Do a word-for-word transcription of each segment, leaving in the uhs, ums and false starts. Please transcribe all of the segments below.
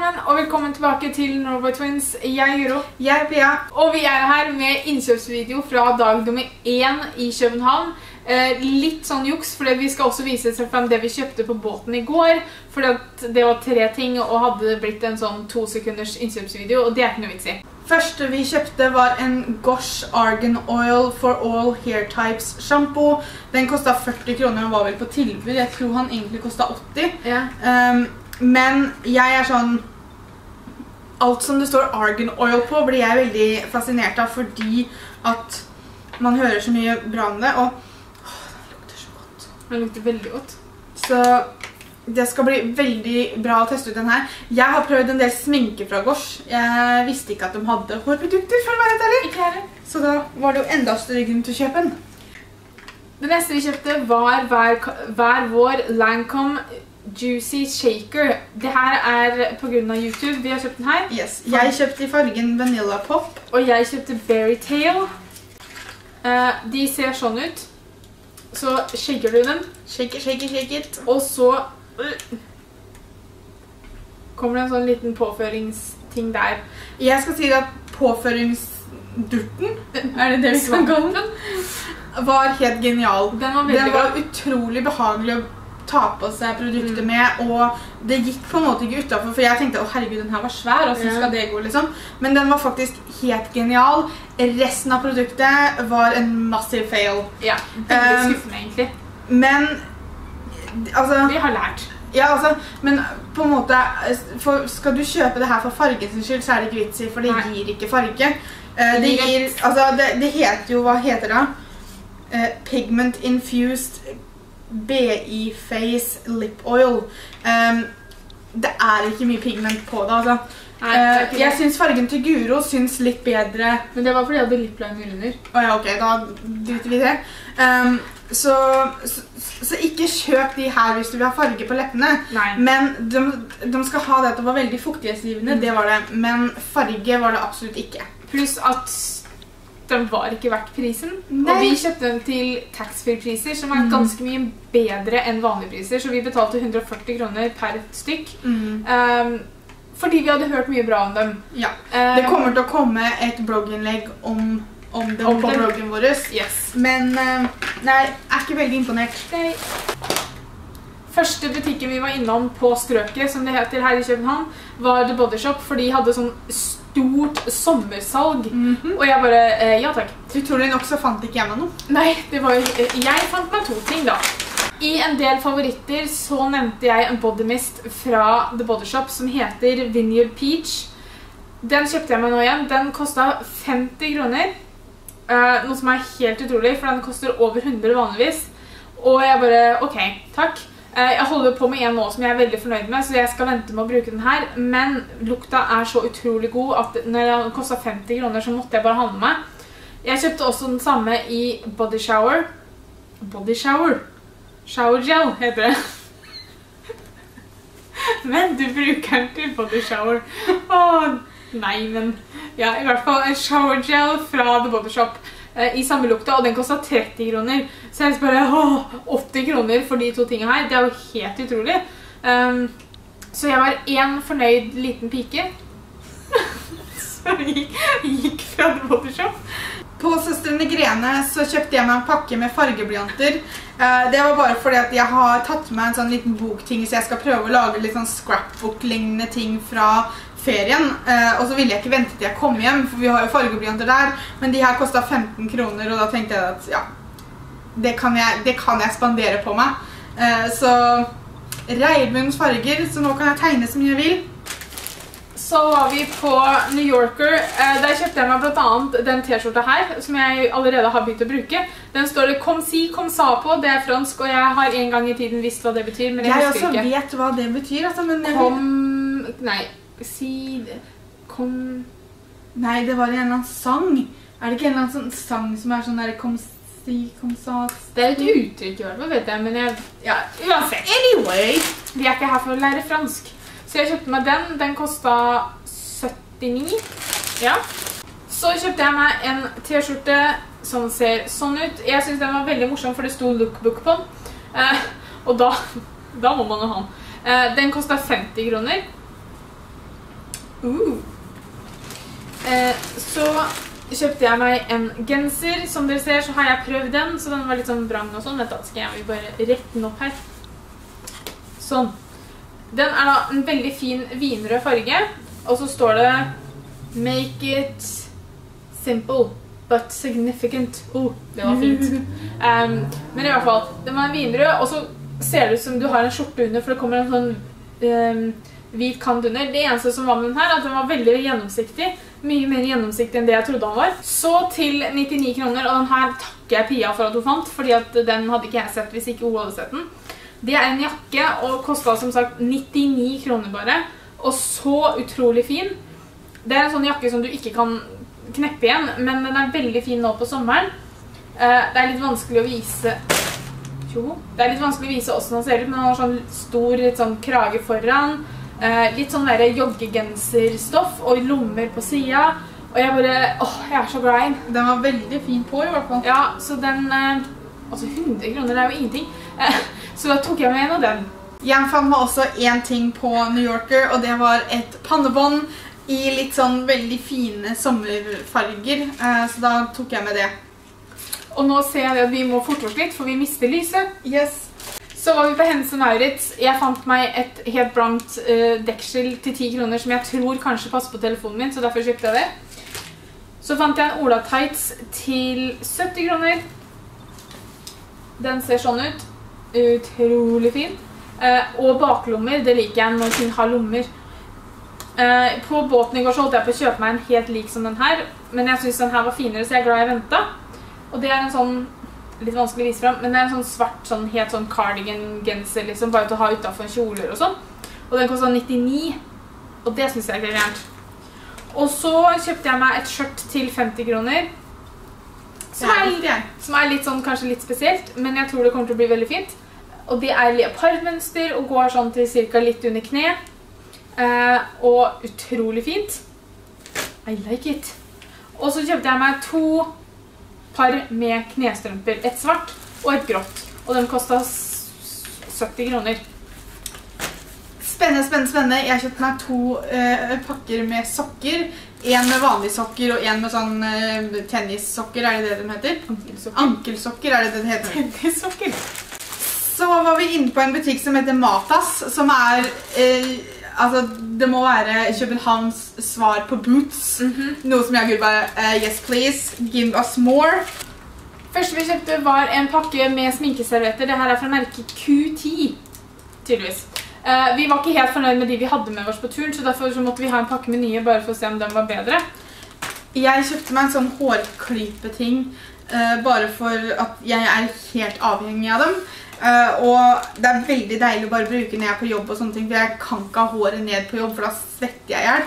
sammen, og velkommen tilbake til Norway Twins. Jeg er Juro. Jeg er Pia. Og vi er her med innkjøpsvideo fra dag nummer én i København. Eh, litt sånn juks, fordi vi skal også vise seg frem det vi kjøpte på båten i går. Fordi at det var tre ting, og hadde blitt en sånn to sekunders innkjøpsvideo, og det er ikke noe vits i. Første vi kjøpte var en Gosh Argan Oil for All Hair Types shampoo. Den kostet førti kroner, og var vel på tilbud. Jeg tror han egentlig kostet åtti. Ja. Um, men jeg er sånn... Alt som det står Argan Oil på blir jeg veldig fascinert av, fordi at man hører så mye bra om det, og åh, den lukter så godt. Den lukter veldig godt. Så det skal bli veldig bra å teste ut den her. Jeg har prøvd en del sminke fra Gosh. Jeg visste ikke at de hadde hårprodukter, for å være helt ærlig. Ikke her. Så da var det jo enda større grunn til å kjøpe den. Det neste vi kjøpte var hver, hver vår Lancome Juicy Shaker. Det her er på grunn av YouTube. Vi har kjøpt den her. Yes. Jeg kjøpte i fargen Vanilla Pop. Og jeg kjøpte Berry Tail. Uh, de ser sånn ut. Så shaker du den. Shake it, shake it, shake it. Og så uh, kommer det en sånn liten påføringsting der. Jeg skal si at påføringsdurten, er det det vi kan kalle den, var helt genial. Den var, den var utrolig behagelig å ta på seg produkter mm. med, og det gikk på en måte ikke utenfor, for jeg tenkte, å herregud, den her var svær, og så skal det gå liksom. Men den var faktisk helt genial. Resten av produktet var en massive fail. Ja, veldig um, skuffende egentlig. Men, altså... Vi har lært. Ja, altså, men på en måte, for, skal du kjøpe det her for fargens skyld, så er det ikke vits i, for det Nei. Gir ikke farge. Uh, det, gir, altså, det, det heter jo, hva heter det? Uh, Pigment Infused B I Face Lip Oil. Um, det er ikke mye pigment på det, altså. Nei, det uh, jeg synes fargen til Guro synes litt bedre. Men det var fordi jeg hadde lipliner under. Åja, ok, da driter vi det. Um, så, så, så ikke kjøp de her hvis du vil ha farge på leppene. Nei. Men de, de skal ha det at det var veldig fuktighetsgivende, mm. det var det. Men farge var det absolutt ikke. Pluss at den var ikke verdt prisen. Nei. Og vi kjøpte den til tax-free-priser, som er ganske mye bedre enn vanlige priser. Så vi betalte hundre og førti kroner per stykk. Mm. Um, fordi vi hadde hørt mye bra om dem. Ja. Um, det kommer til å komme et blogginnlegg om, om dem om på dem. Bloggen vår. Yes. Men uh, nei, jeg er ikke veldig imponert. Nei. Første butikken vi var innom på Strøket, som det heter her i København, var The Body Shop, for de hadde sånn stort sommersalg. Mm-hmm. Og jeg bare, eh, ja takk. Utrolig nok så fant ikke jeg meg noe. Nei, det var jo, jeg fant meg to ting da. I en del favoritter så nevnte jeg en body mist fra The Body Shop som heter Vineyard Peach. Den kjøpte jeg meg nå igjen. Den kostet femti kroner. Uh, noe som er helt utrolig, for den koster over hundre vanligvis. Og jeg bare, ok, takk. Jeg holder på med en nå som jeg er veldig fornøyd med, så jeg skal vente med å bruke den her. Men lukta er så utrolig god at når den kostet femti kroner, så måtte jeg bare handle med. Jeg kjøpte også den samme i Body Shower. Body Shower? Shower Gel heter det. Men du bruker den til Body Shower. Åh, nei, men... Ja, i hvert fall en Shower Gel fra The Body Shop. I samme lukta, og den kostet tretti kroner. Så jeg bare, åh, åtti kroner for de to tingene her. Det er jo helt utrolig. Um, så jeg var en fornøyd liten pike. Så jeg gikk fra The Body Shop. På Søstrene Grene så kjøpte jeg meg en pakke med fargeblyanter. Uh, det var bare fordi at jeg har tatt med en sånn liten bokting, så jeg skal prøve å lage litt sånn scrapbook-lignende ting fra ferien, uh, og så ville jeg ikke vente til jeg kom hjem, for vi har jo fargeblyanter der, men de her kostet femten kroner, og da tenkte jeg at, ja, det kan jeg, det kan jeg spandere på meg. Uh, så Reidmunds farger, så nå kan jeg tegne så mye jeg vil. Så var vi på New Yorker. Uh, der kjøpte jeg meg blant annet den t-skjorta her, som jeg allerede har begynt å bruke. Den står det «Kom si, kom sa» på, det er fransk, og jeg har en gang i tiden visst hva det betyr, men jeg, jeg husker ikke. Jeg også vet hva det betyr, altså, men... Kom... Nei. Si det. Kom... Nei, det var en eller annen sang. Er det ikke en eller annen sånn sang som er sånn der kom si, kom sa... Det er et uttrykk i hvert fall, vet jeg, men jeg... Ja, uansett. Anyway. Vi er ikke her for å lære fransk. Så jeg kjøpte meg den. Den kostet syttini. Ja. Så kjøpte jeg meg en t-skjorte som ser sånn ut. Jeg synes den var veldig morsom, for det sto lookbook på den. Eh, og da, da må man jo ha den. Eh, den kostet femti kroner. Uh. Eh, så kjøpte jeg meg en genser. Som dere ser så har jeg prøvd den, så den var litt sånn brang og sånn. Dette skal jeg bare rette den opp her. Sånn. Den er da en veldig fin vinrød farge, og så står det Make it simple, but significant. Oh, det var fint. Um, men i hvert fall, den var en vinrød, og så ser det ut som du har en skjorte under, for det kommer en sånn um, hvit kant under. Det eneste som var med den her, er at den var veldig gjennomsiktig. Mye mer gjennomsiktig enn det jeg trodde den var. Så til nittini kroner, og den her takker jeg Pia for at hun fant, fordi at den hadde ikke jeg sett hvis ikke hun hadde sett den. Det er en jakke, og kostet som sagt nittini kroner bare, og så utrolig fin. Det er en sånn jakke som du ikke kan kneppe igjen, men den er veldig fin nå på sommeren. Det er litt vanskelig å vise... Jo, det er litt vanskelig å vise hvordan den ser ut, men den har sånn stor litt sånn krage foran, litt sånn der joggegenserstoff og lommer på siden, og jeg bare... Åh, jeg er så glad i den. Den var veldig fin på i hvert fall. Ja, så den... Altså hundre kroner, det er jo ingenting. Så da tok jeg med en av den. Jeg fant meg også en ting på New Yorker, og det var et pannebånd i litt sånn veldig fine sommerfarger, så da tok jeg med det. Og nå ser jeg at vi må forte oss litt, for vi mister lyset. Yes. Så var vi på Hennes og Mauritz. Jeg fant meg et helt blankt uh, deksel til ti kroner, som jeg tror kanskje passer på telefonen min, så derfor kjøpte jeg det. Så fant jeg en Ola Tights til sytti kroner. Den ser sånn ut. Utrolig fin. Uh, og baklommer, det liker jeg når den har lommer. Uh, på båten i går så holdt jeg på å kjøpe meg en helt lik som den her, men jeg synes den her var finere, så jeg er glad jeg ventet. Og det er en sånn, litt vanskelig å vise frem, men det er en sånn svart, sånn, helt sånn cardigan-genser, liksom, bare til å ha utenfor kjoler og sånn. Og den kostet nittini, og det synes jeg er gærent. Og så kjøpte jeg meg et skjørt til femti kroner, som er, som er litt sånn, kanskje litt spesielt, men jeg tror det kommer til å bli veldig fint. Og det er leopardmønster og går sånn til cirka litt under kne. Uh, og utrolig fint. I like it. Og så kjøpte jeg meg to par med knestrømper. Et svart og et grått. Og den kostet sytti kroner. Spennende, spennende, spennende. Jeg kjøpte meg to uh, pakker med sokker. En med vanlige sokker og en med sånn uh, tennissokker, er det det de heter? Ankelsokker. Ankelsokker er det det heter. Tennissokker. Så var vi inne på en butikk som heter Matas, som er... Uh, Altså, det må være Københavns svar på Boots. Mm-hmm. Noe som jeg bare, uh, yes please, give us more. Første vi kjøpte var en pakke med sminkeservetter. Dette er fra merket Q ti, tydeligvis. Uh, vi var ikke helt fornøyd med de vi hadde med oss på turen, så derfor så måtte vi ha en pakke med nye, bare for å se om den var bedre. Jeg kjøpte meg en sånn hårklype-ting, uh, bare for at jeg er helt avhengig av dem. Uh, og det er veldig deilig å bare bruke når jeg er på jobb og sånne ting, for jeg kan ikke ha håret ned på jobb, for da svetter jeg ihjel.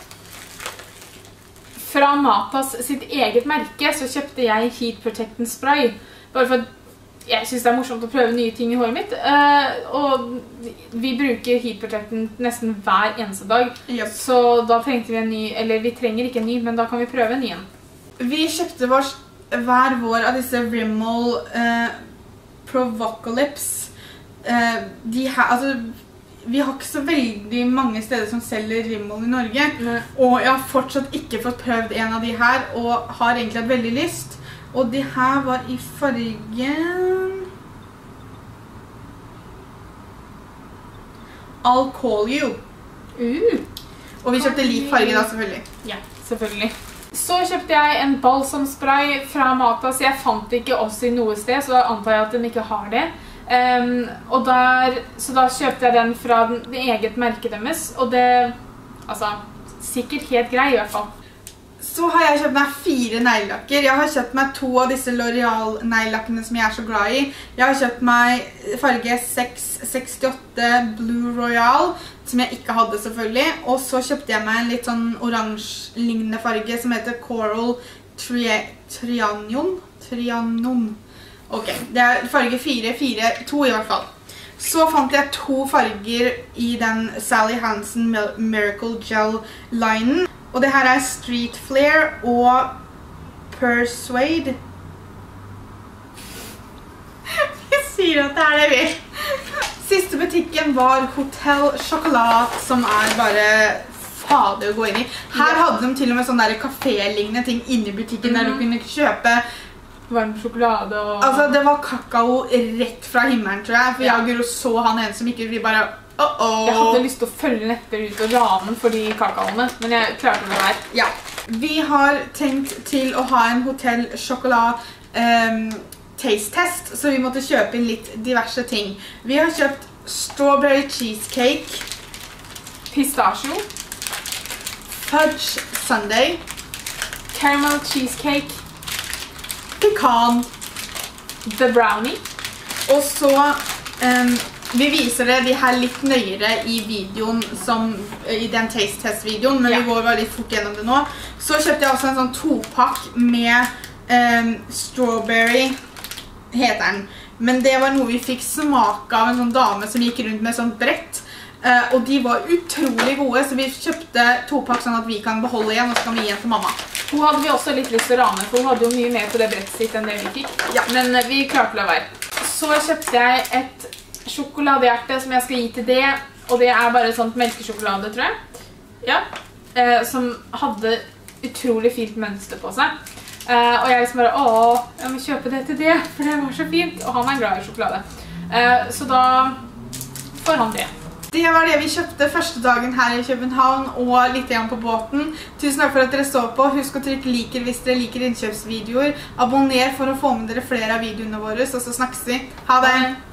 Fra Matas sitt eget merke så kjøpte jeg Heat Protectant Spray, bare for at jeg synes det er morsomt å prøve nye ting i håret mitt. Uh, og vi bruker Heat Protectant nesten hver eneste dag, yep. Så da trengte vi en ny, eller vi trenger ikke en ny, men da kan vi prøve en ny igjen. Vi kjøpte vår, hver vår av disse Rimmel uh, Provocalypse. Uh, de her, altså, vi har ikke så veldig mange steder som selger Rimmel i Norge, Nei. Og jeg har fortsatt ikke fått prøvd en av de her, og har egentlig hatt veldig lyst. Og de her var i fargen... I'll Call You. Uh. Og vi kjøpte lik farge da, selvfølgelig. Ja, selvfølgelig. Så kjøpte jeg en balsamspray fra Matas. Jeg fant ikke oss i noe sted, så da antar jeg at de ikke har det. Um, og der, så da kjøpte jeg den fra den, det eget merket deres, og det, altså, sikkert helt grei i hvert fall. Så har jeg kjøpt meg fire neglelakker. Jeg har kjøpt meg to av disse L'Oreal neglelakkene som jeg er så glad i. Jeg har kjøpt meg farge seks sekstiåtte Blue Royale, som jeg ikke hadde selvfølgelig. Og så kjøpte jeg meg en litt sånn oransje-lignende farge som heter Coral Tri Trianon. Trianon. Ok, det er farge fire, fire, to i hvert fall. Så fant jeg to farger i den Sally Hansen Miracle Gel-linen. Og det her er Street Flare og Persuade. Jeg sier at det er det jeg vil. Siste butikken var Hotel Chocolat, som er bare fasade å gå inn i. Her Ja. hadde de til og med sånne der kafé-lignende ting inne i butikken der du Mhm. kunne kjøpe. Varm sjokolade og... Altså, det var kakao rett fra himmelen, tror jeg. For Ja. jeg og Guro så han en som ikke, vi bare, oh-oh. Jeg hadde lyst til å følge netter ut og rane for de kakaoene, men jeg klarte det her. Ja. Vi har tenkt til å ha en hotell sjokolade um, taste test, så vi måtte kjøpe inn litt diverse ting. Vi har kjøpt strawberry cheesecake, Pistachio, fudge sundae, caramel cheesecake, pekan, the brownie. og så um, vi viser det de her litt nøyere i videoen, som, i den taste test-videoen, men Ja. vi går bare litt fort gjennom det nå. Så kjøpte jeg også en sånn topakk med um, strawberry, heter den. Men det var noe vi fikk smak av en sånn dame som gikk rundt med sånn brett. Uh, og de var utrolig gode, så vi kjøpte topakk sånn at vi kan beholde igjen, og så kan vi gi en til mamma. Hun hadde vi også litt lyst til å rane, for hun hadde jo mye mer på det brettet sitt enn det vi fikk. Ja. Men eh, vi klarte å la være. Så kjøpte jeg et sjokoladehjerte som jeg skal gi til det, og det er bare sånt melkesjokolade, tror jeg. Ja. Eh, som hadde utrolig fint mønster på seg. Eh, og jeg liksom bare, åh, jeg må kjøpe det til det, for det var så fint. Og han er glad i sjokolade. Eh, så da får han det. Det var det vi kjøpte første dagen her i København og litt igjen på båten. Tusen takk for at dere så på. Husk å trykke liker hvis dere liker innkjøpsvideoer. Abonner for å få med dere flere av videoene våre, og så snakkes vi. Ha det!